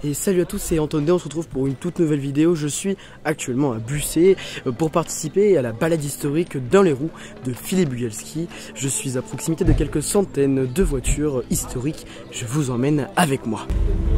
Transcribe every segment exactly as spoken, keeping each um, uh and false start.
Et salut à tous, c'est Antoine, on se retrouve pour une toute nouvelle vidéo. Je suis actuellement à Bussé pour participer à la balade historique dans les roues de Philippe Bugalski. Je suis à proximité de quelques centaines de voitures historiques. Je vous emmène avec moi.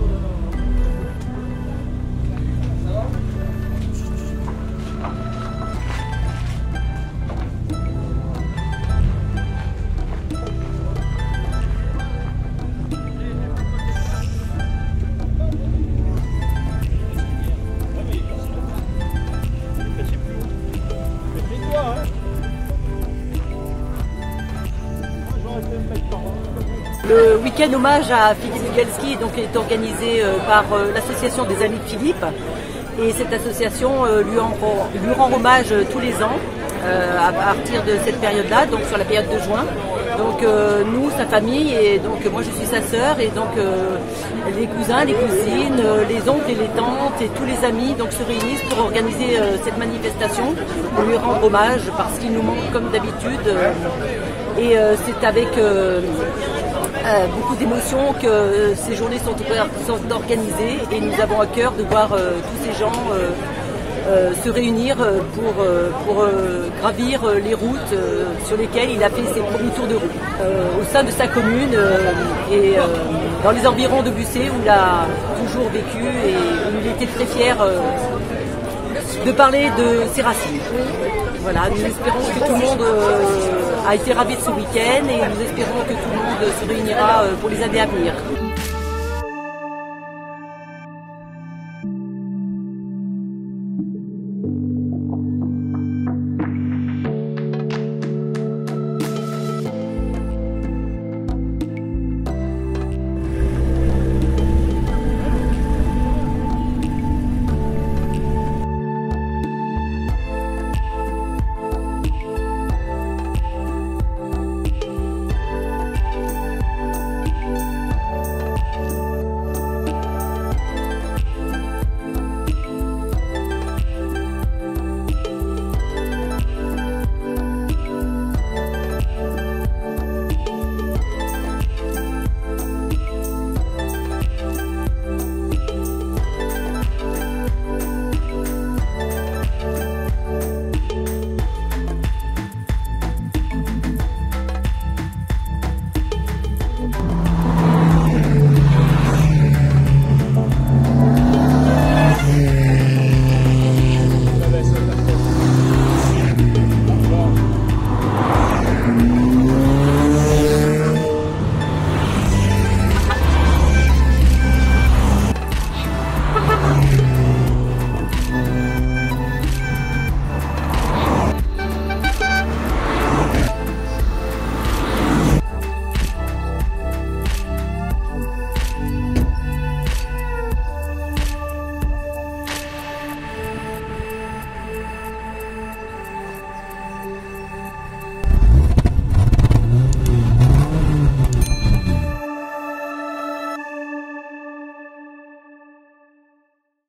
Le week-end hommage à Philippe Bugalski donc, est organisé euh, par euh, l'association des Amis de Philippe, et cette association euh, lui, en, lui rend hommage euh, tous les ans euh, à partir de cette période-là, donc sur la période de juin. Donc euh, nous, sa famille, et donc moi je suis sa sœur, et donc euh, les cousins, les cousines, euh, les oncles et les tantes et tous les amis donc se réunissent pour organiser euh, cette manifestation, pour lui rendre hommage parce qu'il nous manque comme d'habitude. Euh, et euh, c'est avec euh, euh, beaucoup d'émotion que euh, ces journées sont, sont organisées, et nous avons à cœur de voir euh, tous ces gens euh, Euh, se réunir pour, euh, pour euh, gravir euh, les routes euh, sur lesquelles il a fait ses premiers tours de roue. Euh, au sein de sa commune euh, et euh, dans les environs de Bussé, où il a toujours vécu et où il était très fier euh, de parler de ses racines. Voilà, nous espérons que tout le monde euh, a été ravi de ce week-end, et nous espérons que tout le monde se réunira euh, pour les années à venir.